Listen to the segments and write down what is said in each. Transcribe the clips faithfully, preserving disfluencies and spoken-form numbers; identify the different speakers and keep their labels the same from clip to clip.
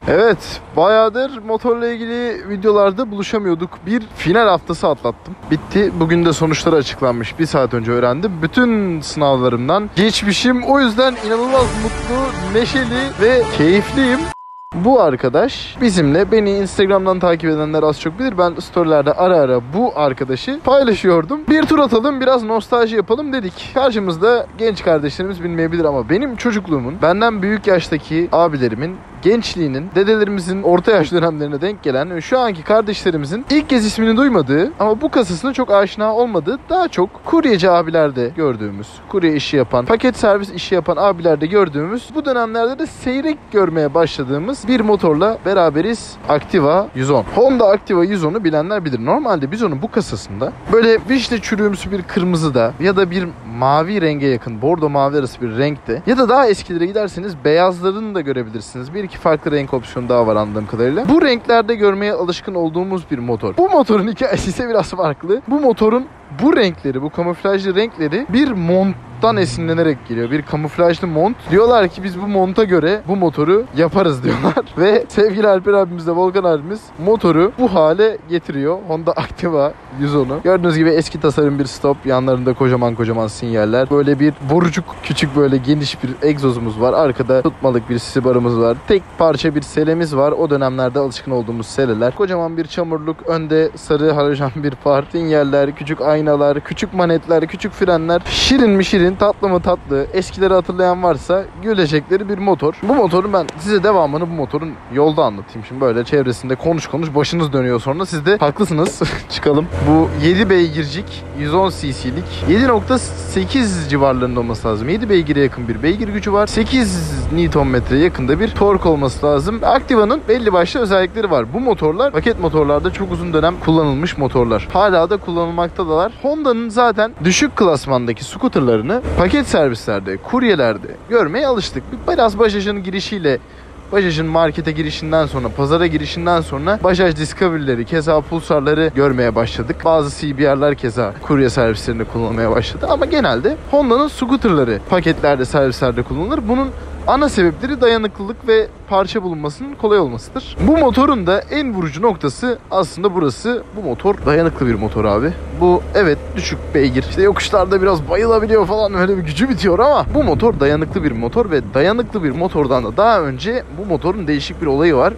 Speaker 1: Evet, bayağıdır motorla ilgili videolarda buluşamıyorduk. Bir final haftası atlattım. Bitti. Bugün de sonuçları açıklanmış. Bir saat önce öğrendim. Bütün sınavlarımdan geçmişim. O yüzden inanılmaz mutlu, neşeli ve keyifliyim. Bu arkadaş bizimle, beni Instagram'dan takip edenler az çok bilir. Ben storylerde ara ara bu arkadaşı paylaşıyordum. Bir tur atalım, biraz nostalji yapalım dedik. Karşımızda genç kardeşlerimiz bilmeyebilir ama benim çocukluğumun, benden büyük yaştaki abilerimin, gençliğinin, dedelerimizin orta yaş dönemlerine denk gelen ve şu anki kardeşlerimizin ilk kez ismini duymadığı ama bu kasasına çok aşina olmadığı, daha çok kuryeci abilerde gördüğümüz, kurye işi yapan, paket servis işi yapan abilerde gördüğümüz, bu dönemlerde de seyrek görmeye başladığımız bir motorla beraberiz. Activa yüz on. Honda Activa yüz on'u bilenler bilir. Normalde biz onun bu kasasında böyle vişne çürüğümsü bir kırmızıda ya da bir mavi renge yakın, bordo mavi arası bir renkte ya da daha eskilere giderseniz beyazlarını da görebilirsiniz. Bir iki farklı renk opsiyonu daha var anladığım kadarıyla. Bu renklerde görmeye alışkın olduğumuz bir motor. Bu motorun hikayesi ise biraz farklı. Bu motorun bu renkleri, bu kamuflajlı renkleri bir monttan esinlenerek geliyor. Bir kamuflajlı mont. Diyorlar ki biz bu monta göre bu motoru yaparız diyorlar. Ve sevgili Alper abimiz de Volkan abimiz motoru bu hale getiriyor. Honda Activa yüz on'u. Gördüğünüz gibi eski tasarım bir stop. Yanlarında kocaman kocaman sinyaller. Böyle bir borucuk, küçük böyle geniş bir egzozumuz var. Arkada tutmalık bir sisi barımız var. Tek parça bir selemiz var. O dönemlerde alışkın olduğumuz seleler. Kocaman bir çamurluk. Önde sarı halojen bir far. Sinyaller, küçük aynalar, küçük manetler, küçük frenler. Şirin mi şirin, tatlı mı tatlı. Eskileri hatırlayan varsa gülecekleri bir motor. Bu motorun ben size devamını bu motorun yolda anlatayım. Şimdi böyle çevresinde konuş konuş başınız dönüyor sonra. Siz de haklısınız. Çıkalım. Bu yedi beygircik yüz on cc'lik yedi nokta sekiz civarlarında olması lazım. yedi beygire yakın bir beygir gücü var. sekiz newton metre yakında bir tork olması lazım. Activa'nın belli başlı özellikleri var. Bu motorlar paket motorlarda çok uzun dönem kullanılmış motorlar. Hala da kullanılmaktalar. Honda'nın zaten düşük klasmandaki scooterlarını paket servislerde, kuryelerde görmeye alıştık. Biraz Bajaj'ın girişiyle, Bajaj'ın markete girişinden sonra, pazara girişinden sonra Bajaj Discovery'leri, keza Pulsar'ları görmeye başladık. Bazı C B R'lar keza kurye servislerinde kullanılmaya başladı. Ama genelde Honda'nın scooterları paketlerde, servislerde kullanılır. Bunun ana sebepleri dayanıklılık ve parça bulunmasının kolay olmasıdır. Bu motorun da en vurucu noktası aslında burası. Bu motor dayanıklı bir motor abi. Bu evet düşük beygir. İşte yokuşlarda biraz bayılabiliyor falan, öyle bir gücü bitiyor ama bu motor dayanıklı bir motor ve dayanıklı bir motordan da daha önce bu motorun değişik bir olayı var.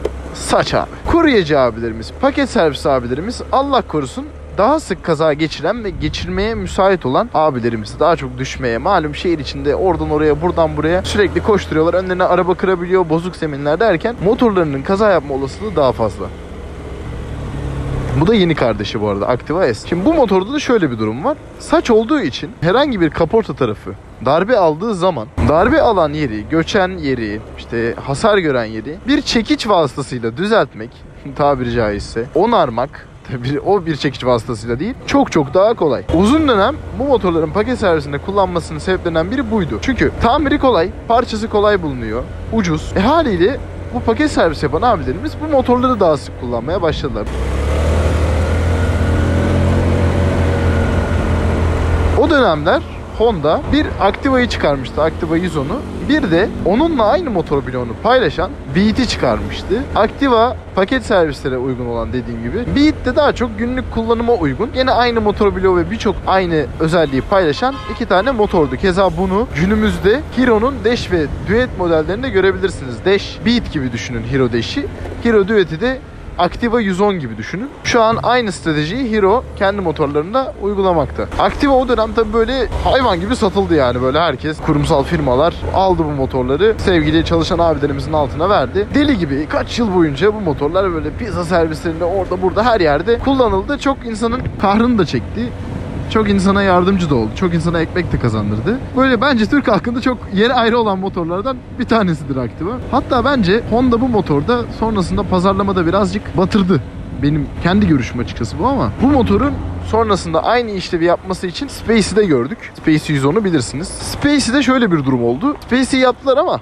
Speaker 1: Saç abi. Kuryeci abilerimiz, paket servis abilerimiz Allah korusun daha sık kaza geçiren ve geçirmeye müsait olan abilerimiz, daha çok düşmeye, malum şehir içinde oradan oraya buradan buraya sürekli koşturuyorlar. Önlerine araba kırabiliyor, bozuk zeminler derken motorlarının kaza yapma olasılığı daha fazla. Bu da yeni kardeşi bu arada, Activa S. Şimdi bu motorda da şöyle bir durum var. Saç olduğu için herhangi bir kaporta tarafı darbe aldığı zaman darbe alan yeri, göçen yeri, işte hasar gören yeri bir çekiç vasıtasıyla düzeltmek, tabiri caizse onarmak, bir, o bir çekiç vasıtasıyla değil, çok çok daha kolay. Uzun dönem bu motorların paket servisinde kullanmasının sebeplerinden biri buydu. Çünkü tamiri kolay, parçası kolay bulunuyor, ucuz. E haliyle bu paket servis yapan abilerimiz bu motorları daha sık kullanmaya başladılar. O dönemler Honda bir Activa'yı çıkarmıştı, Activa yüz on'u. Bir de onunla aynı motor bloğunu paylaşan Beat'i çıkarmıştı. Activa paket servislere uygun olan, dediğim gibi. Beat de daha çok günlük kullanıma uygun. Yine aynı motor bloğu ve birçok aynı özelliği paylaşan iki tane motordu. Keza bunu günümüzde Hero'nun Dash ve Duet modellerinde görebilirsiniz. Dash, Beat gibi düşünün Hero Dash'i. Hero Duet'i de Activa yüz on gibi düşünün. Şu an aynı stratejiyi Hero kendi motorlarında uygulamakta. Activa o dönem tabii böyle hayvan gibi satıldı yani, böyle herkes, kurumsal firmalar aldı bu motorları. Sevgili çalışan abilerimizin altına verdi. Deli gibi kaç yıl boyunca bu motorlar böyle pizza servislerinde orada burada her yerde kullanıldı. Çok insanın kahrını da çekti. Çok insana yardımcı da oldu. Çok insana ekmek de kazandırdı. Böyle bence Türk halkında çok yeri ayrı olan motorlardan bir tanesidir Activa. Hatta bence Honda bu motorda sonrasında pazarlamada birazcık batırdı. Benim kendi görüşüm açıkçası bu ama. Bu motorun sonrasında aynı işlevi yapması için Space'i de gördük. Space yüz on'u bilirsiniz. Space'de şöyle bir durum oldu. Space'i yaptılar ama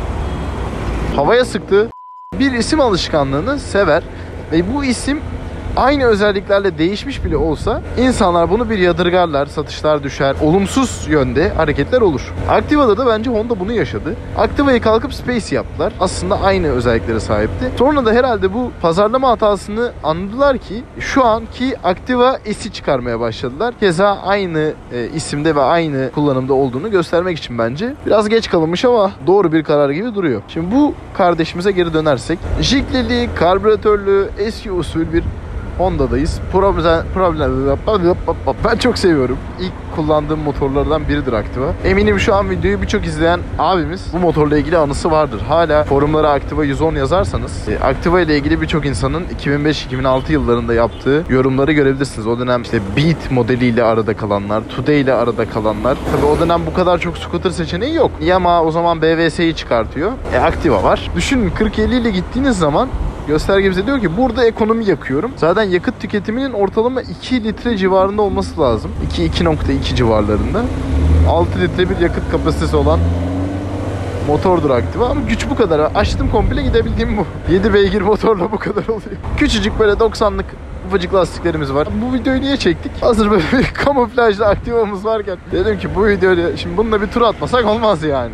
Speaker 1: havaya sıktı. Bir isim alışkanlığını sever ve bu isim aynı özelliklerle değişmiş bile olsa insanlar bunu bir yadırgarlar, satışlar düşer, olumsuz yönde hareketler olur. Activa'da da bence Honda bunu yaşadı. Activa'yı kalkıp Space yaptılar. Aslında aynı özelliklere sahipti. Sonra da herhalde bu pazarlama hatasını anladılar ki şu anki Activa S'i çıkarmaya başladılar. Keza aynı e, isimde ve aynı kullanımda olduğunu göstermek için bence. Biraz geç kalınmış ama doğru bir karar gibi duruyor. Şimdi bu kardeşimize geri dönersek. Jiglili, karbüratörlü, eski usul bir Honda'dayız. Problem, problem, ben çok seviyorum. İlk kullandığım motorlardan biridir Activa. Eminim şu an videoyu birçok izleyen abimiz bu motorla ilgili anısı vardır. Hala forumlara Activa yüz on yazarsanız Activa ile ilgili birçok insanın iki bin beş iki bin altı yıllarında yaptığı yorumları görebilirsiniz. O dönem işte Beat modeliyle arada kalanlar, Today ile arada kalanlar. Tabii o dönem bu kadar çok scooter seçeneği yok. Yamaha o zaman B V S'yi çıkartıyor. E Activa var. Düşünün kırk elli ile gittiğiniz zaman göstergemize diyor ki burada ekonomi yakıyorum. Zaten yakıt tüketiminin ortalama iki litre civarında olması lazım. iki iki nokta iki civarlarında. altı litre bir yakıt kapasitesi olan motordur Activa ama güç bu kadar. Açtım komple gidebildiğim bu. yedi beygir motorla bu kadar oluyor. Küçücük böyle doksanlık ufacık lastiklerimiz var. Bu videoyu niye çektik? Hazır böyle bir kamuflajlı Activa'mız varken dedim ki bu videoyu şimdi bununla bir tur atmasak olmaz yani.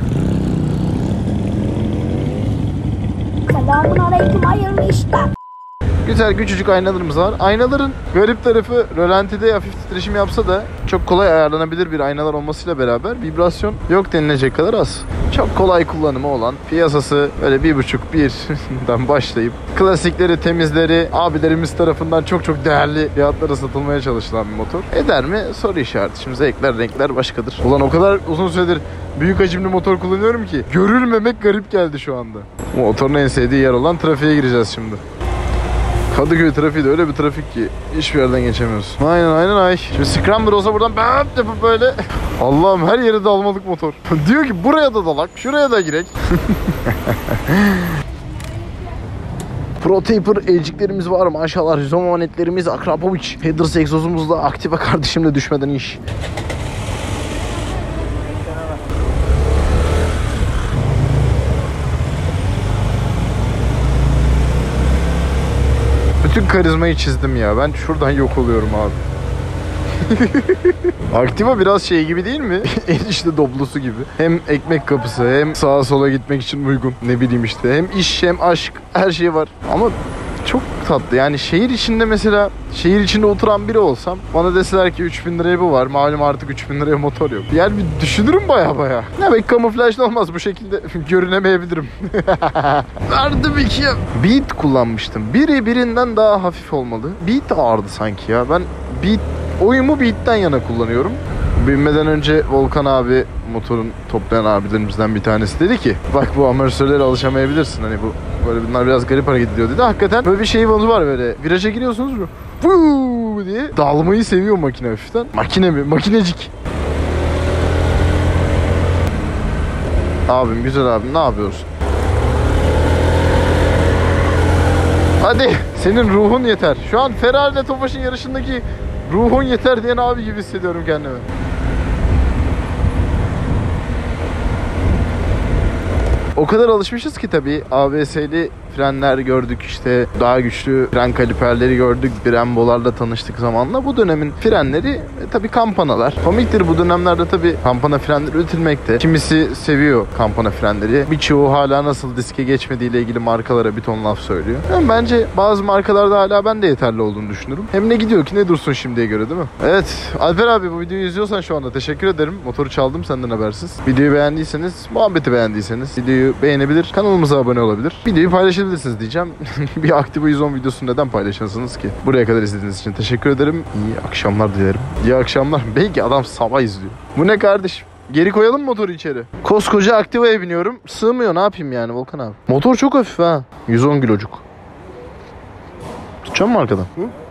Speaker 2: Selamünaleyküm, hayırlı işler.
Speaker 1: Güzel küçücük aynalarımız var. Aynaların garip tarafı rölantide hafif titreşim yapsa da çok kolay ayarlanabilir bir aynalar olmasıyla beraber vibrasyon yok denilecek kadar az. Çok kolay kullanımı olan, piyasası böyle bir buçuk birden başlayıp klasikleri, temizleri abilerimiz tarafından çok çok değerli fiyatlara satılmaya çalışılan bir motor. Eder mi? Soru işareti. Şimdi zevkler, renkler başkadır. Ulan o kadar uzun süredir büyük hacimli motor kullanıyorum ki görülmemek garip geldi şu anda. Bu motorun en sevdiği yer olan trafiğe gireceğiz şimdi. Kadıköy trafiği de öyle bir trafik ki hiçbir yerden geçemiyorsun. Aynen aynen ay. Şimdi Scrambler olsa buradan ben yapıp böyle. Allah'ım her yere dalmalık motor. Diyor ki buraya da dalak, şuraya da girek. Pro Taper elciklerimiz var maşallah. Zomanetlerimiz, Akrapovic. Headers egzozumuzla Activa kardeşimle düşmeden iş. Bütün karizmayı çizdim ya. Ben şuradan yok oluyorum abi. Activa biraz şey gibi değil mi? Enişte doblosu gibi. Hem ekmek kapısı hem sağa sola gitmek için uygun. Ne bileyim işte. Hem iş hem aşk her şey var. Ama çok tatlı. Yani şehir içinde mesela şehir içinde oturan biri olsam bana deseler ki üç bin liraya bu var. Malum artık üç bin liraya motor yok. Yani bir düşünürüm baya baya. Ne belki kamuflajlı olmaz bu şekilde görünemeyebilirim. Verdim ikiye. Beat kullanmıştım. Biri birinden daha hafif olmalı. Beat ağırdı sanki ya. Ben Beat oyumu Beat'ten yana kullanıyorum. Binmeden önce Volkan abi, motorun toplayan abilerimizden bir tanesi dedi ki bak bu amortisörlere alışamayabilirsin. Hani bu böyle bunlar biraz garip hareket ediyor dedi. Hakikaten böyle bir şey var böyle. Viraja giriyorsunuz mu? Vuuu diye dalmayı seviyor makine hafiften. Makine mi? Makinecik. Abim güzel abim ne yapıyorsun? Hadi senin ruhun yeter. Şu an Ferrari ile Tofaş'ın yarışındaki ruhun yeter diyen abi gibi hissediyorum kendimi. O kadar alışmışız ki tabii A B S'li frenler gördük, işte daha güçlü fren kaliperleri gördük, Brembo'larla tanıştık zamanla. Bu dönemin frenleri e, tabii kampanalar. Komiktir bu dönemlerde tabii kampana frenleri üretilmekte. Kimisi seviyor kampana frenleri. Birçoğu hala nasıl diske geçmediğiyle ilgili markalara bir ton laf söylüyor. Yani bence bazı markalarda hala ben de yeterli olduğunu düşünürüm. Hem ne gidiyor ki ne dursun şimdiye göre değil mi? Evet Alper abi bu videoyu izliyorsan şu anda teşekkür ederim. Motoru çaldım senden habersiz. Videoyu beğendiyseniz, muhabbeti beğendiyseniz videoyu beğenebilir, kanalımıza abone olabilir. Videoyu paylaşabilirsiniz diyeceğim. Bir Activa yüz on videosunu neden paylaşırsınız ki? Buraya kadar izlediğiniz için teşekkür ederim. İyi akşamlar dilerim. İyi akşamlar. Belki adam sabah izliyor. Bu ne kardeşim? Geri koyalım motoru içeri. Koskoca Activa'ya biniyorum. Sığmıyor ne yapayım yani Volkan abi. Motor çok hafif ha. yüz on kilocuk. Tutacağım mı arkadan? Hı?